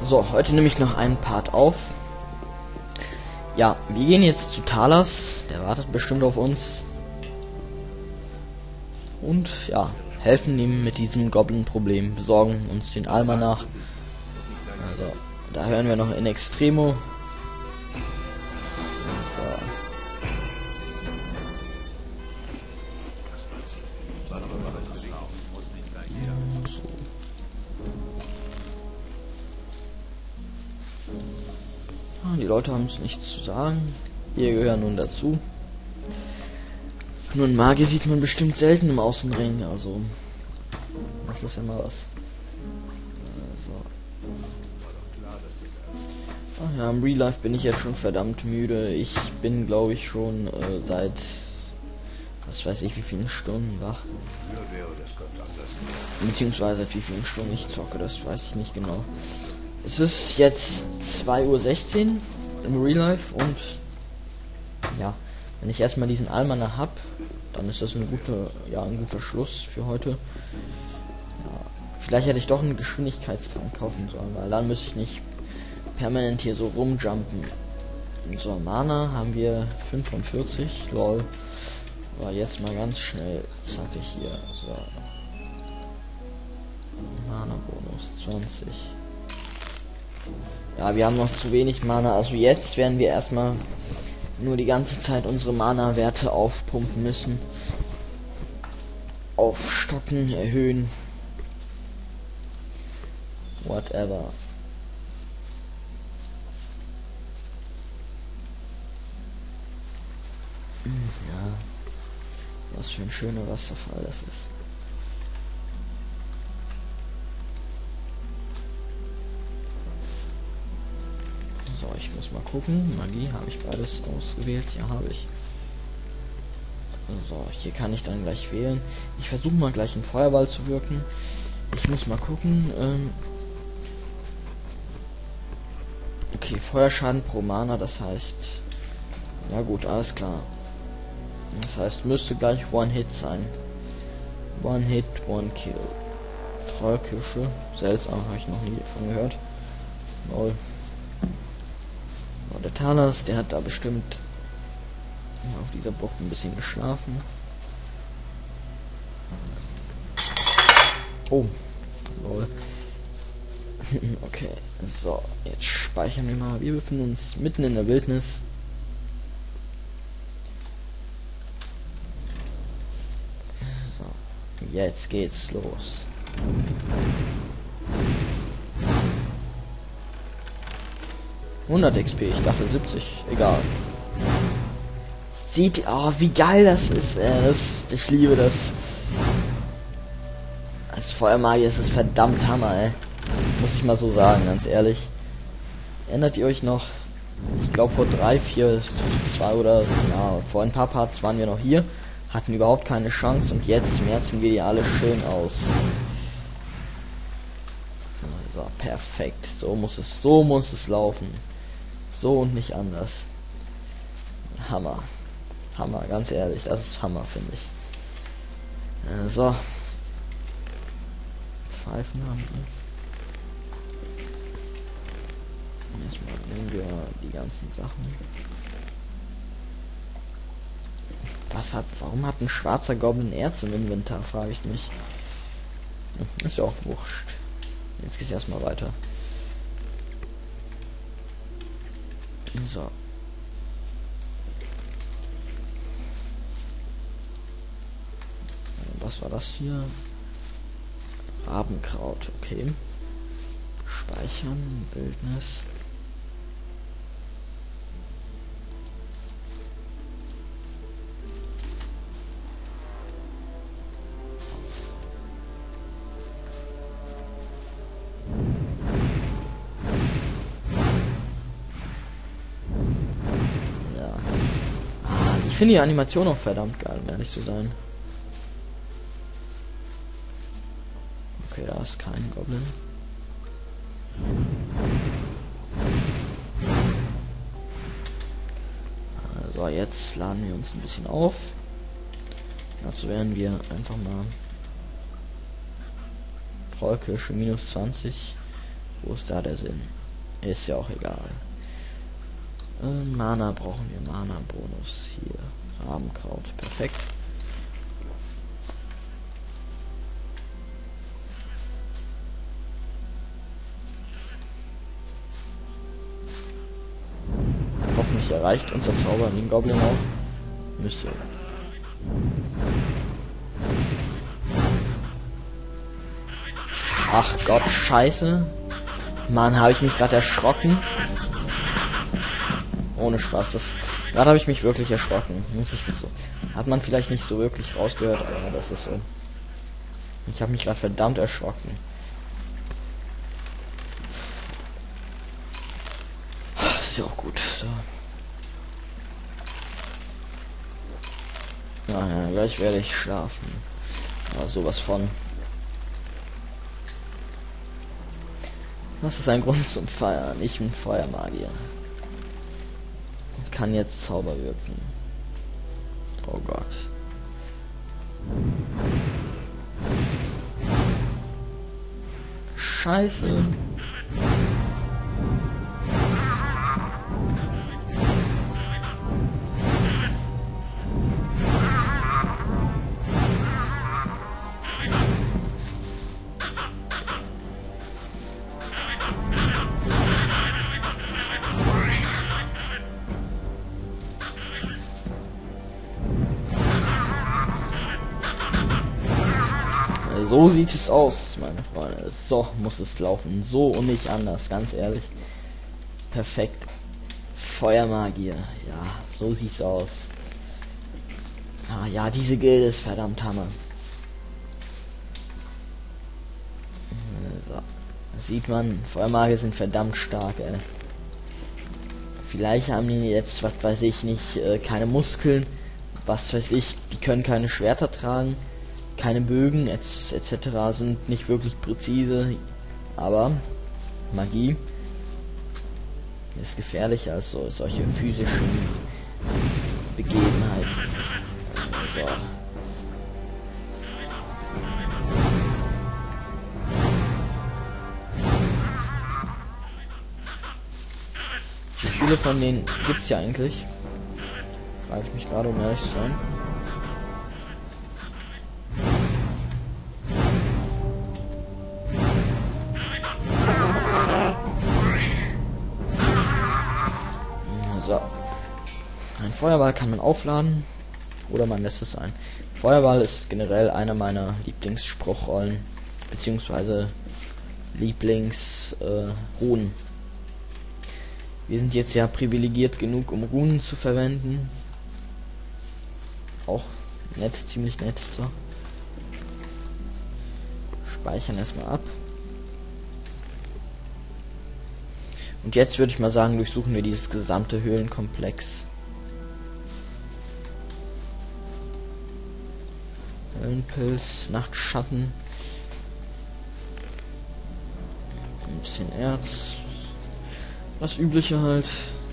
So, heute nehme ich noch einen Part auf. Ja, wir gehen jetzt zu Talas. Der wartet bestimmt auf uns. Und ja, helfen ihm mit diesem Goblin-Problem. Besorgen uns den Almanach. Also, da hören wir noch in Extremo. So. Die Leute haben uns nichts zu sagen. Wir gehören nun dazu. Nun, Magier sieht man bestimmt selten im Außenring, also das ist immer was. Also. Ach ja, im Real Life bin ich jetzt schon verdammt müde. Ich bin, glaube ich, schon seit was weiß ich wie vielen Stunden wach. Beziehungsweise seit wie vielen Stunden ich zocke, das weiß ich nicht genau. Es ist jetzt 2:16 Uhr im Real Life und ja, wenn ich erstmal diesen Almanach hab, dann ist das ein guter Schluss für heute. Ja, vielleicht hätte ich doch einen Geschwindigkeitstrank kaufen sollen, weil dann müsste ich nicht permanent hier so rumjumpen. So, Mana haben wir 45, lol. Aber jetzt mal ganz schnell, zackig hier. So. Mana Bonus 20. Ja, wir haben noch zu wenig Mana, also jetzt werden wir erstmal nur die ganze Zeit unsere Mana-Werte aufpumpen müssen. Aufstocken, erhöhen. Whatever. Ja. Was für ein schöner Wasserfall das ist. So, ich muss mal gucken. Magie, habe ich beides ausgewählt? Ja, habe ich. So, hier kann ich dann gleich wählen. Ich versuche mal gleich einen Feuerball zu wirken. Ich muss mal gucken. Okay, Feuerschaden pro Mana, das heißt... Ja gut, alles klar. Das heißt, müsste gleich One-Hit sein. One-Hit, One-Kill. Trollkirsche. Seltsam, habe ich noch nie davon gehört. Lol. Der Talas, der hat da bestimmt auf dieser Bucht ein bisschen geschlafen. Oh, lol. Okay, so, jetzt speichern wir mal. Wir befinden uns mitten in der Wildnis. So, jetzt geht's los. XP, ich dachte 70, egal. Sieht, oh, wie geil das ist, ich liebe das. Als Feuermagier ist es verdammt Hammer, ey. Muss ich mal so sagen, ganz ehrlich. Erinnert ihr euch noch? Ich glaube vor 3, 4, 2 oder ja, vor ein paar Parts waren wir noch hier, hatten überhaupt keine Chance und jetzt merzen wir die alle schön aus. So, perfekt. So muss es laufen. So und nicht anders. Hammer. Hammer, ganz ehrlich, das ist Hammer, finde ich. So. Pfeifen haben wir. Erstmal nehmen wir die ganzen Sachen. Warum hat ein schwarzer Goblin Erz im Inventar, frage ich mich. Ist ja auch wurscht. Jetzt geht's erstmal weiter. So. Was war das hier? Rabenkraut, okay. Speichern, Wildnis. Ich finde die Animation auch verdammt geil, um ehrlich zu sein. Okay, da ist kein Goblin. So, jetzt laden wir uns ein bisschen auf. Dazu werden wir einfach mal Trollkirsche minus 20 Wo ist da der Sinn? Ist ja auch egal. Mana brauchen wir. Mana-Bonus hier. Rabenkraut. Perfekt. Hoffentlich erreicht unser Zauber den Goblin auch. Müsste. Ach Gott, scheiße. Mann, habe ich mich gerade erschrocken. Ohne Spaß, das. Gerade habe ich mich wirklich erschrocken. Muss ich so. Hat man vielleicht nicht so wirklich rausgehört, aber das ist so. Ich habe mich gerade verdammt erschrocken. Ist ja auch gut. So. Naja, gleich werde ich schlafen. Aber sowas von. Das ist ein Grund zum Feiern. Ich bin Feuermagier. Kann jetzt Zauber wirken. Oh Gott. Scheiße. So sieht es aus, meine Freunde. So muss es laufen. So und nicht anders, ganz ehrlich. Perfekt. Feuermagier. Ja, so sieht's aus. Ah ja, diese Gilde ist verdammt Hammer. So. Das sieht man, Feuermagier sind verdammt stark, ey. Vielleicht haben die jetzt, was weiß ich nicht, keine Muskeln. Was weiß ich, die können keine Schwerter tragen. Keine Bögen etc. sind nicht wirklich präzise, aber Magie ist gefährlicher als solche physischen Begebenheiten. So. Wie viele von denen gibt's ja eigentlich? Frage ich mich gerade, um ehrlich zu sein. So. Ein Feuerball kann man aufladen oder man lässt es sein. Feuerball ist generell einer meiner Lieblingsspruchrollen beziehungsweise Lieblingsrunen. Wir sind jetzt ja privilegiert genug, um Runen zu verwenden. Auch nett, ziemlich nett. So. Speichern erstmal ab. Und jetzt würde ich mal sagen, durchsuchen wir dieses gesamte Höhlenkomplex. Höhlenpilz, Nachtschatten. Ein bisschen Erz. Das Übliche halt.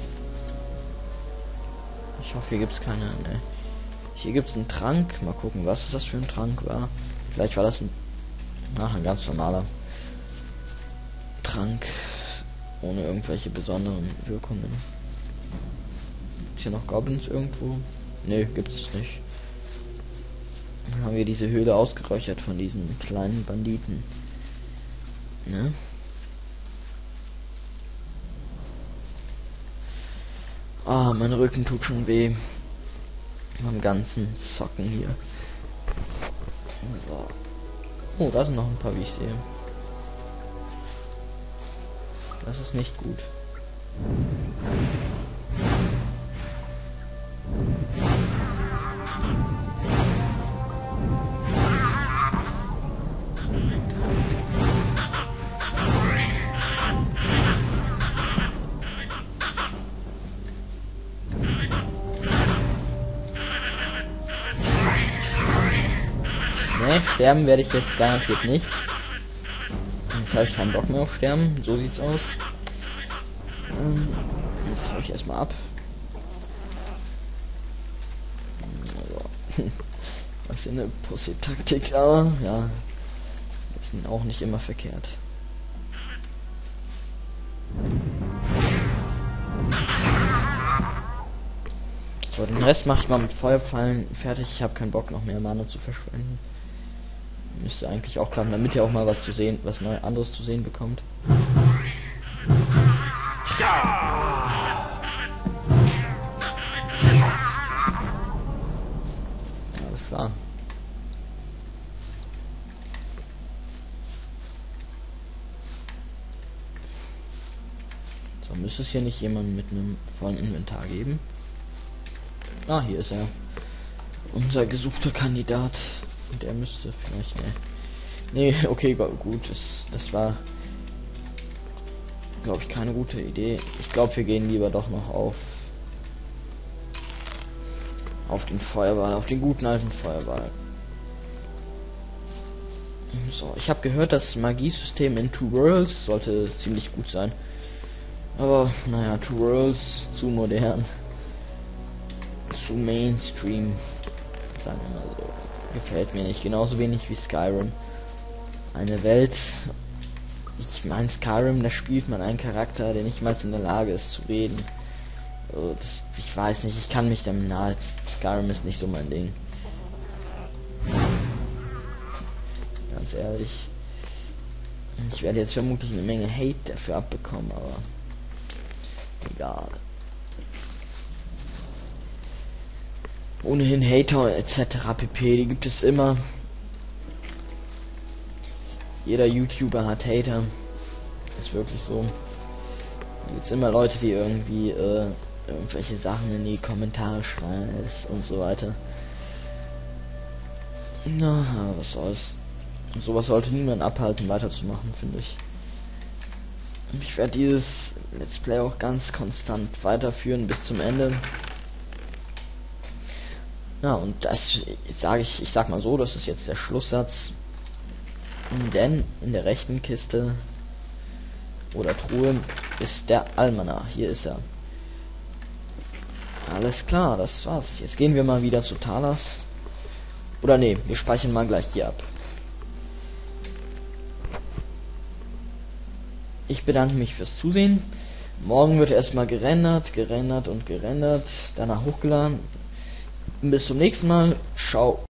Ich hoffe, hier gibt es keine. Ne. Hier gibt es einen Trank. Mal gucken, was das für ein Trank war. Vielleicht war das ein ganz normaler Trank. Ohne irgendwelche besonderen Wirkungen. Ist hier noch Goblins irgendwo? Ne, gibt es nicht. Dann haben wir diese Höhle ausgeräuchert von diesen kleinen Banditen. Ne? Ah, mein Rücken tut schon weh. Beim ganzen Zocken hier. So. Oh, da sind noch ein paar, wie ich sehe. Das ist nicht gut. Ne, sterben werde ich jetzt garantiert nicht. Jetzt habe ich keinen Bock mehr auf Sterben. So sieht's aus. Jetzt hau ich erstmal ab. Also. Was für eine Pussy-Taktik, aber ja. Ist auch nicht immer verkehrt. So, den Rest mache ich mal mit Feuerpfeilen fertig. Ich habe keinen Bock noch mehr Mana zu verschwenden. Müsste eigentlich auch klappen, damit ihr auch mal was zu sehen, was neu anderes zu sehen bekommt. Alles klar. So, müsste es hier nicht jemand mit einem vollen Inventar geben? Ah, hier ist er. Unser gesuchter Kandidat. Und er müsste vielleicht, ne. Nee, okay, gut. Das war, glaube ich, keine gute Idee. Ich glaube, wir gehen lieber doch noch auf den Feuerball, auf den guten alten Feuerball. So, ich habe gehört, das Magiesystem in Two Worlds sollte ziemlich gut sein. Aber, naja, Two Worlds, zu modern. Zu Mainstream. Sagen wir mal so. Gefällt mir nicht. Genauso wenig wie Skyrim. Eine Welt. Ich meine, Skyrim, da spielt man einen Charakter, der nicht mal in der Lage ist zu reden. Ich weiß nicht, ich kann mich damit nahe. Skyrim ist nicht so mein Ding. Ganz ehrlich. Ich werde jetzt vermutlich eine Menge Hate dafür abbekommen, aber egal. Ohnehin Hater etc. pp. Die gibt es immer. Jeder YouTuber hat Hater. Ist wirklich so. Da gibt es immer Leute, die irgendwie irgendwelche Sachen in die Kommentare schreiben und so weiter. Na, was soll's. Und sowas sollte niemand abhalten, weiterzumachen, finde ich. Ich werde dieses Let's Play auch ganz konstant weiterführen bis zum Ende. Ja, und das sage ich sag mal so, das ist jetzt der Schlusssatz. Denn in der rechten Kiste oder Truhe ist der Almanach. Hier ist er. Alles klar, das war's. Jetzt gehen wir mal wieder zu Talas. Oder nee, wir speichern mal gleich hier ab. Ich bedanke mich fürs Zusehen. Morgen wird erstmal gerendert, danach hochgeladen. Bis zum nächsten Mal. Ciao.